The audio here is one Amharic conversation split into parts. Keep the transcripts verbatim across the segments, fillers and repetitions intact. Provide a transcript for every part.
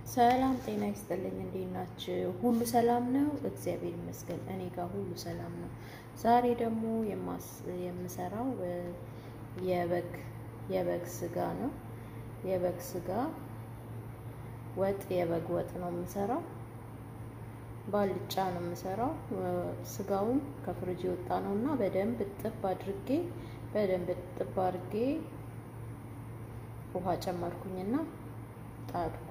ሰላም ጤና ይስጥልኝ እንዴት ናችሁ? ሁሉ ሰላም ነው? እግዚአብሔር ይመስገን እኔ ጋር ሁሉ ሰላም ነው። ዛሬ ደግሞ የማስ የምሰራው የበግ የበግ ስጋ ነው። የበግ ስጋ ወጥ የበግ ወጥ ነው የምሰራው። ባልጫ ነው የምሰራው። ስጋውን ከፍሪጅ ወጣ ነውና በደንብ ጥብ አድርጌ በደንብ ጥብ አድርጌ ውሃ ጨመርኩኝና ጣድኩት።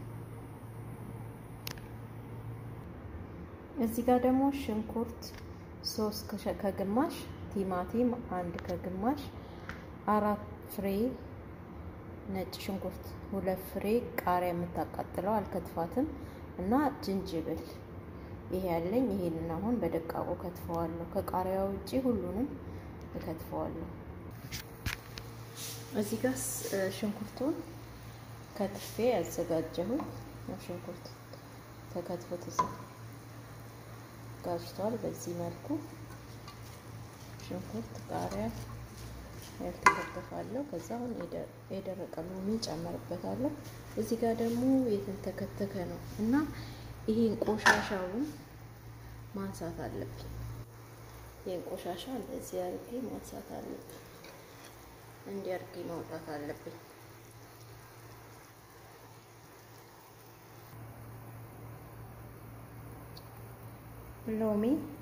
እዚህ ጋር ደግሞ ሽንኩርት ሶስት ከግማሽ፣ ቲማቲም አንድ ከግማሽ፣ አራት ፍሬ ነጭ ሽንኩርት፣ ሁለት ፍሬ ቃሪያ የምታቃጥለው አልከትፋትም እና ጅንጅብል ይሄ ያለኝ። ይሄንን አሁን በደቃቁ ከትፈዋለሁ። ከቃሪያው ውጪ ሁሉንም እከትፈዋለሁ። እዚህ ጋር ሽንኩርቱን ከትፌ ያዘጋጀሁት ነው። ሽንኩርት ተከትፎ ተዘጋጅቷል። በዚህ መልኩ ሽንኩርት፣ ቃሪያ ያልተከተፋለሁ። ከዛ አሁን የደረቀ ሎሚ ጨምርበታለሁ። እዚህ ጋር ደግሞ የተንተከተከ ነው እና ይሄን ቆሻሻውን ማንሳት አለብኝ። ይሄን ቆሻሻ እንደዚህ አድርጌ ማንሳት አለብኝ። እንዲህ አድርጌ ማውጣት አለብኝ። ሎሚ፣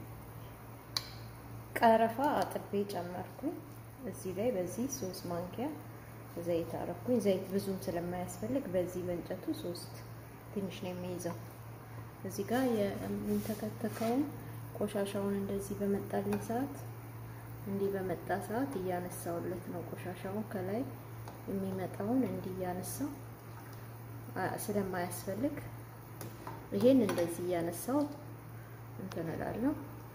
ቀረፋ አጥቤ ጨመርኩኝ። እዚህ ላይ በዚህ ሶስት ማንኪያ ዘይት አረኩኝ። ዘይት ብዙም ስለማያስፈልግ በዚህ በእንጨቱ ሶስት ትንሽ ነው የሚይዘው። እዚህ ጋር የሚንተከተከውን ቆሻሻውን እንደዚህ በመጣልኝ ሰዓት እንዲህ በመጣ ሰዓት እያነሳውለት ነው። ቆሻሻውን ከላይ የሚመጣውን እንዲህ እያነሳው ስለማያስፈልግ ይሄን እንደዚህ እያነሳው እንትን እላለሁ።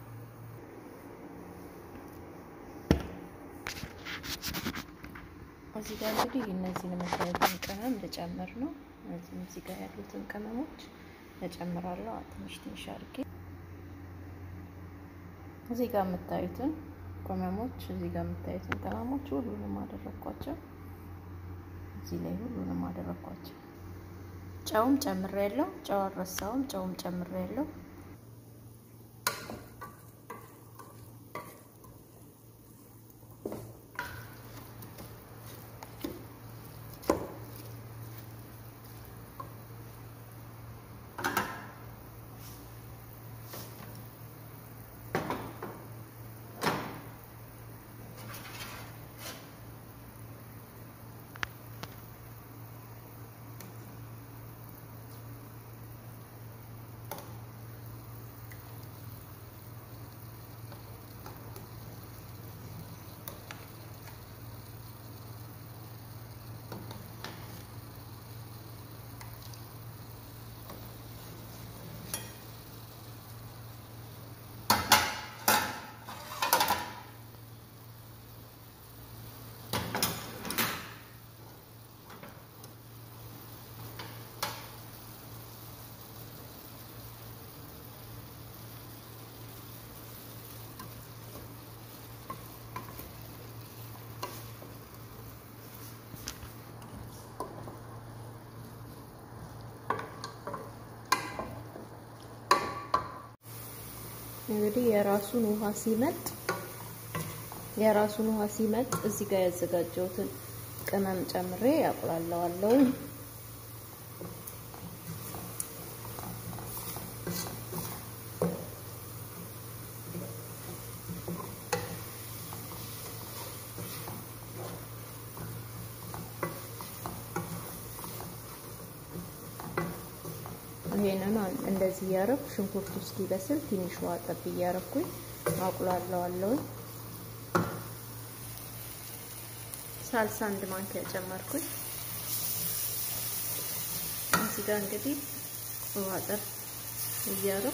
እዚህ ጋር እንግዲህ እነዚህን መሳይቱን ቅመም ልጨምር ነው። እዚህ ጋር ያሉትን ቅመሞች እጨምራለሁ ትንሽ ትንሽ አድርጌ። እዚህ ጋር የምታዩትን ቅመሞች እዚህ ጋር የምታዩትን ቅመሞች ሁሉንም አደረኳቸው። እዚህ ላይ ሁሉንም አደረኳቸው። ጨውም ጨምሬያለሁ። ጨው አልረሳውም። ጨውም ጨምሬያለሁ። እንግዲህ የራሱን ውሃ ሲመጥ የራሱን ውሃ ሲመጥ እዚህ ጋር ያዘጋጀሁትን ቅመም ጨምሬ ያቁላለዋለሁ። ይሄንን እንደዚህ ያረኩ ሽንኩርቱ እስኪበስል ትንሽ ውሃ ጠብ እያረኩኝ አቁላለዋለሁ። ሳልሳ አንድ ማንኪያ ጨመርኩኝ። እዚህ ጋር እንግዲህ ውሃ ጠብ እያረኩ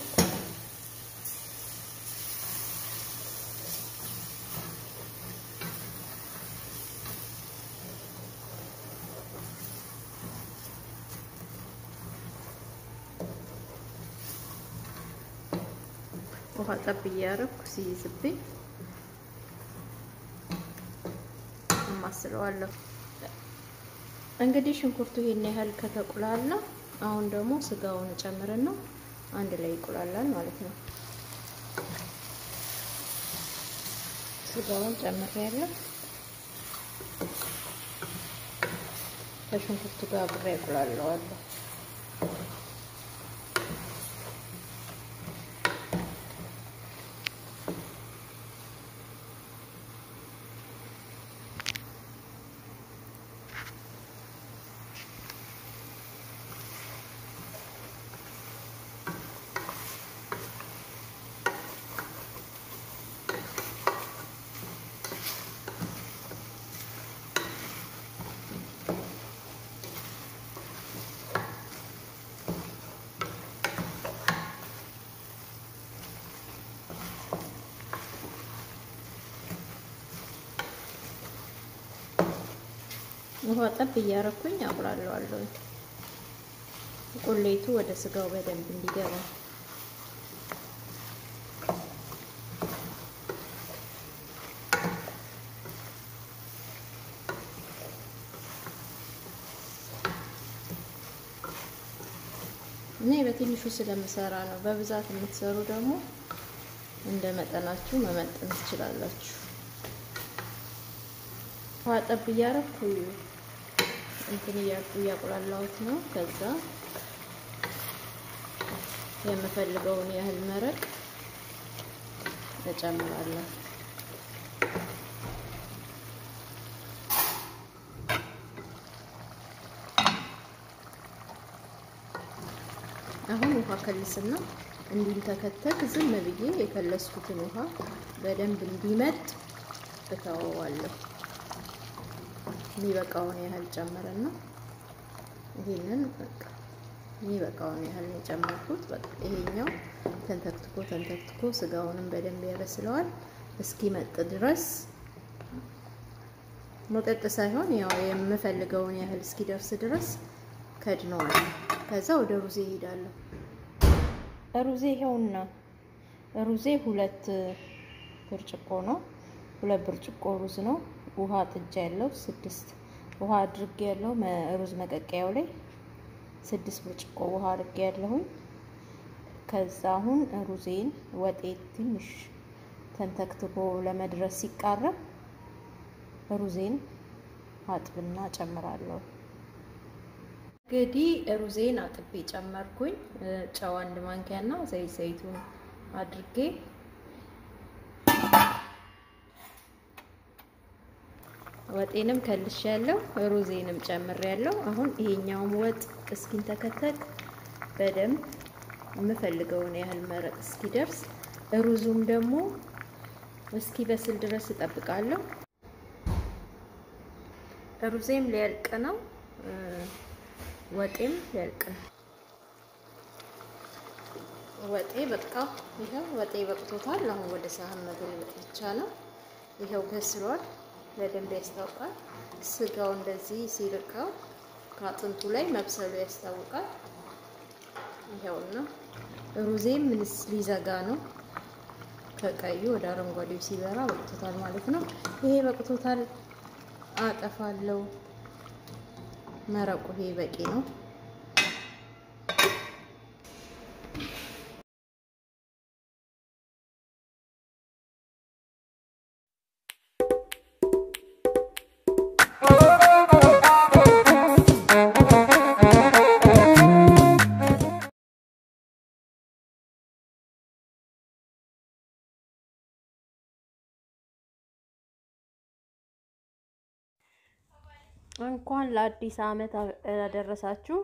ውሃ ጠብ እያረኩ ሲይዝብኝ አማስለዋለሁ። እንግዲህ ሽንኩርቱ ይሄን ያህል ከተቁላላ አሁን ደግሞ ስጋውን ጨምረና አንድ ላይ ይቆላላል ማለት ነው። ስጋውን ጨምሬያለሁ። ከሽንኩርቱ ጋር አብሬ አቆላለዋለሁ። ውሃ ጠብ እያረኩኝ አቁላለዋለሁ። ቁሌቱ ወደ ስጋው በደንብ እንዲገባ እኔ በትንሹ ስለምሰራ ነው። በብዛት የምትሰሩ ደግሞ እንደ መጠናችሁ መመጠን ትችላላችሁ። ውሃ ጠብ እያረኩ እንትን እያቁላላሁት ነው። ከዛ የምፈልገውን ያህል መረቅ እጨምራለሁ። አሁን ውሃ ከልስና እንዲንተከተክ ዝም ብዬ የከለስኩትን ውሃ በደንብ እንዲመጥ እተወዋለሁ። የሚበቃውን ያህል ጨመረና ይሄንን በቃ የሚበቃውን ያህል ነው ጨመርኩት። በቃ ይሄኛው ተንተክትኮ ተንተክትኮ ስጋውንም በደንብ ያበስለዋል እስኪመጥ ድረስ። መጠጥ ሳይሆን ያው የምፈልገውን ያህል እስኪደርስ ድረስ ከድነዋለሁ። ከዛ ወደ ሩዜ እሄዳለሁ። ሩዜ ይሄውና ሩዜ ሁለት ብርጭቆ ነው። ሁለት ብርጭቆ ሩዝ ነው። ውሃ ጥጃ ያለው ስድስት ውሃ አድርጌ ያለው ሩዝ መቀቀያው ላይ ስድስት ብርጭቆ ውሃ አድርጌ ያለሁኝ። ከዛ አሁን ሩዜን ወጤ ትንሽ ተንተክትኮ ለመድረስ ሲቃረብ ሩዜን አጥብና ጨምራለሁ። እንግዲህ ሩዜን አጥቤ ጨመርኩኝ። ጨው አንድ ማንኪያና ዘይት ዘይቱን አድርጌ ወጤንም ከልሻለሁ ሩዜንም ጨምሬያለሁ። አሁን ይሄኛውን ወጥ እስኪንተከተክ በደንብ የምፈልገውን ያህል መረቅ እስኪደርስ ሩዙም ደግሞ እስኪ በስል ድረስ እጠብቃለሁ። ሩዜም ሊያልቅ ነው፣ ወጤም ሊያልቅ ነው። ወጤ በቃ ይሄው ወጤ በቅቶታል። አሁን ወደ ሳህን መገልበጥ ብቻ ነው። ይሄው በስሏል፣ በደንብ ያስታውቃል። ስጋው እንደዚህ ሲርቀው ከአጥንቱ ላይ መብሰሉ ያስታውቃል። ይሄውና ሩዜም ምንስ ሊዘጋ ነው። ከቀዩ ወደ አረንጓዴው ሲበራ በቅቶታል ማለት ነው። ይሄ በቅቶታል፣ አጠፋለሁ። መረቁ ይሄ በቂ ነው። እንኳን ለአዲስ አመት አደረሳችሁ።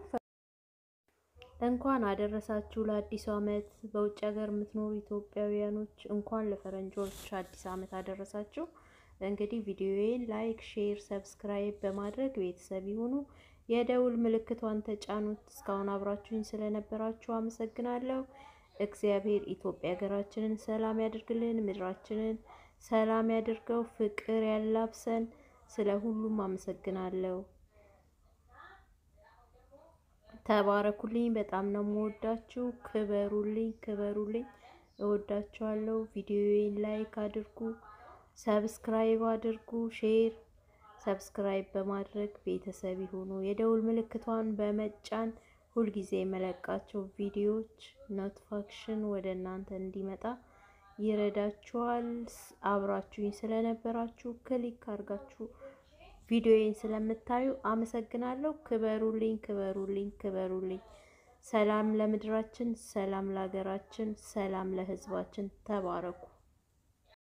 እንኳን አደረሳችሁ ለአዲስ አመት። በውጭ ሀገር የምትኖሩ ኢትዮጵያውያኖች እንኳን ለፈረንጆች አዲስ አመት አደረሳችሁ። እንግዲህ ቪዲዮዬን ላይክ፣ ሼር፣ ሰብስክራይብ በማድረግ ቤተሰብ ይሁኑ። የደውል ምልክቷን ተጫኑት። እስካሁን አብራችሁኝ ስለነበራችሁ አመሰግናለሁ። እግዚአብሔር ኢትዮጵያ ሀገራችንን ሰላም ያድርግልን፣ ምድራችንን ሰላም ያድርገው፣ ፍቅር ያላብሰን። ስለ ሁሉም አመሰግናለሁ። ተባረኩልኝ። በጣም ነው የምወዳችሁ። ክበሩልኝ፣ ክበሩልኝ። እወዳችኋለሁ። ቪዲዮዬን ላይክ አድርጉ፣ ሰብስክራይብ አድርጉ፣ ሼር ሰብስክራይብ በማድረግ ቤተሰብ ይሁኑ። የደውል ምልክቷን በመጫን ሁል ጊዜ የመለቃቸው ቪዲዮዎች ኖቲፊኬሽን ወደ እናንተ እንዲመጣ ይረዳችኋል። አብራችሁኝ ስለነበራችሁ ክሊክ አድርጋችሁ ቪዲዮዬን ስለምታዩ አመሰግናለሁ። ክበሩልኝ ክበሩልኝ ክበሩልኝ። ሰላም ለምድራችን፣ ሰላም ለሀገራችን፣ ሰላም ለሕዝባችን። ተባረኩ።